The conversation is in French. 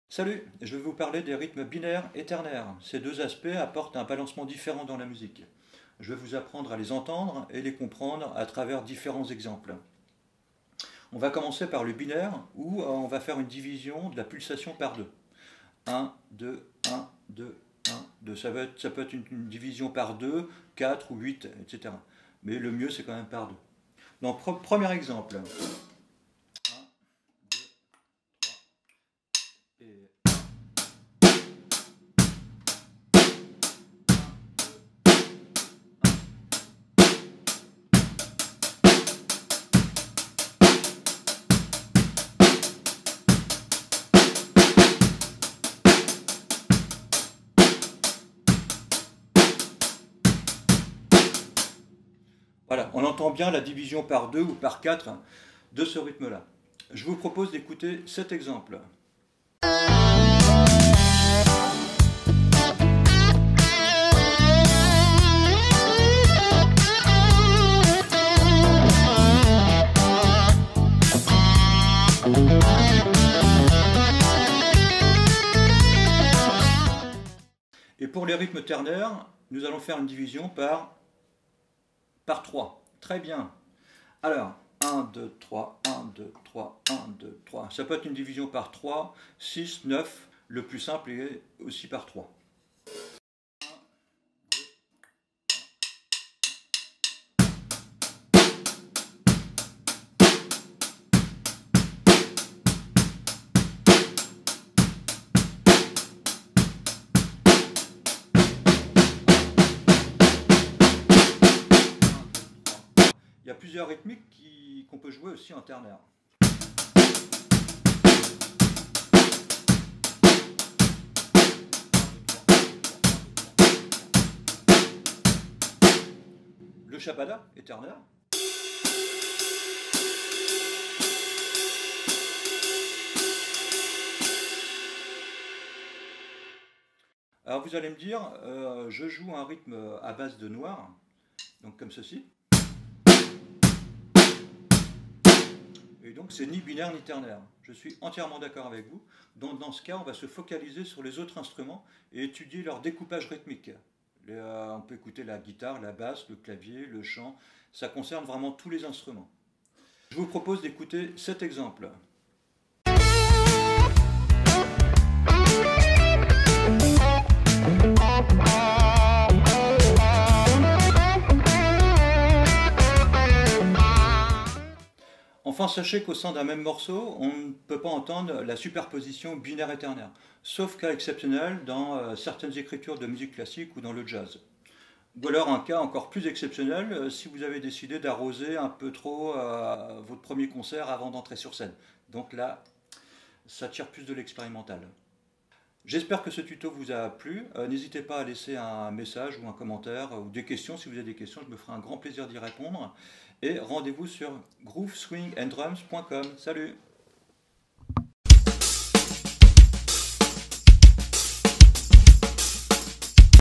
Salut, je vais vous parler des rythmes binaires et ternaires. Ces deux aspects apportent un balancement différent dans la musique. Je vais vous apprendre à les entendre et les comprendre à travers différents exemples. On va commencer par le binaire où on va faire une division de la pulsation par deux. 1, 2, 1, 2, 1, 2. Ça peut être une division par 2, 4 ou 8, etc. Mais le mieux c'est quand même par 2. Donc premier exemple. 1, 2, 3 et voilà, on entend bien la division par 2 ou par 4 de ce rythme-là. Je vous propose d'écouter cet exemple. Et pour les rythmes ternaires, nous allons faire une division par 3. Très bien. Alors, 1, 2, 3, 1, 2, 3, 1, 2, 3. Ça peut être une division par 3, 6, 9. Le plus simple est aussi par 3. Il y a plusieurs rythmiques qu'on peut jouer aussi en ternaire. Le shabada est ternaire. Alors vous allez me dire, je joue un rythme à base de noir, donc comme ceci. Et donc c'est ni binaire ni ternaire. Je suis entièrement d'accord avec vous. Donc dans ce cas, on va se focaliser sur les autres instruments et étudier leur découpage rythmique. On peut écouter la guitare, la basse, le clavier, le chant. Ça concerne vraiment tous les instruments. Je vous propose d'écouter cet exemple. Enfin, sachez qu'au sein d'un même morceau, on ne peut pas entendre la superposition binaire et ternaire, sauf cas exceptionnel dans certaines écritures de musique classique ou dans le jazz. Ou alors un cas encore plus exceptionnel, si vous avez décidé d'arroser un peu trop votre premier concert avant d'entrer sur scène. Donc là, ça tire plus de l'expérimental. J'espère que ce tuto vous a plu. N'hésitez pas à laisser un message ou un commentaire ou des questions. Si vous avez des questions, je me ferai un grand plaisir d'y répondre. Et rendez-vous sur grooveswinganddrums.com. Salut!